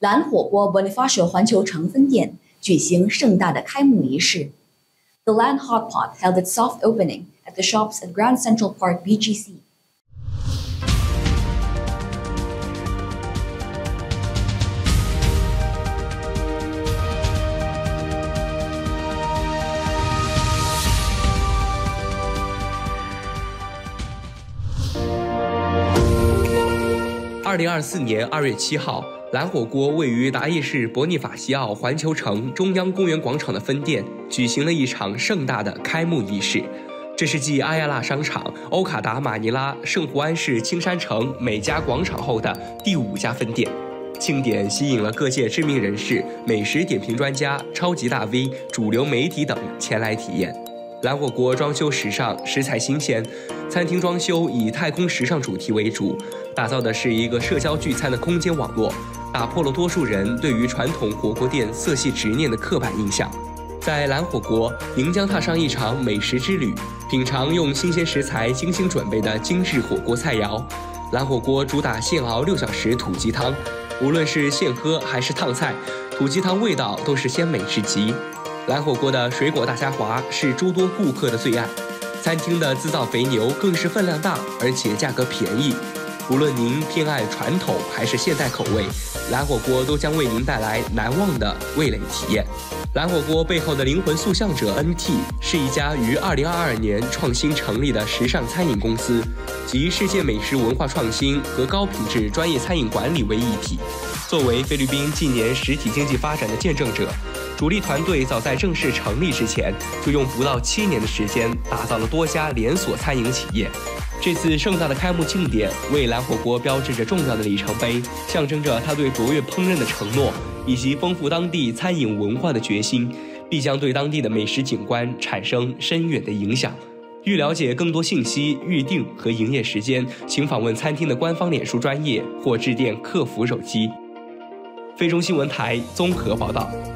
蓝火锅博尼法西奥环球城分店举行盛大的开幕仪式。The Lan Hot Pot held its soft opening at the shops at Grand Central Park BGC. 2024年2月7号，蓝火锅位于达意市博尼法西奥环球城中央公园广场的分店举行了一场盛大的开幕仪式。这是继阿亚纳商场、欧卡达马尼拉、圣胡安市青山城美家广场后的第5家分店。庆典吸引了各界知名人士、美食点评专家、超级大 V、主流媒体等前来体验。蓝火锅装修时尚，食材新鲜，餐厅装修以太空时尚主题为主，打造的是一个社交聚餐的空间网络，打破了多数人对于传统火锅店色系执念的刻板印象。在蓝火锅，您将踏上一场美食之旅，品尝用新鲜食材精心准备的精致火锅菜肴。蓝火锅主打现熬6小时土鸡汤，无论是现喝还是烫菜，土鸡汤味道都是鲜美至极。蓝火锅的水果大虾滑是诸多顾客的最爱，餐厅的自造肥牛更是分量大，而且价格便宜。无论您偏爱传统还是现代口味，蓝火锅都将为您带来难忘的味蕾体验。蓝火锅背后的灵魂塑像者 NT 是一家于2022年创新成立的时尚餐饮公司，集世界美食文化创新和高品质专业餐饮管理为一体。作为菲律宾近年实体经济发展的见证者，主力团队早在正式成立之前，就用不到7年的时间打造了多家连锁餐饮企业。这次盛大的开幕庆典为蓝火锅标志着重要的里程碑，象征着他对卓越烹饪的承诺以及丰富当地餐饮文化的决心，必将对当地的美食景观产生深远的影响。欲了解更多信息、预订和营业时间，请访问餐厅的官方脸书专页或致电客服手机。非中新闻台综合报道。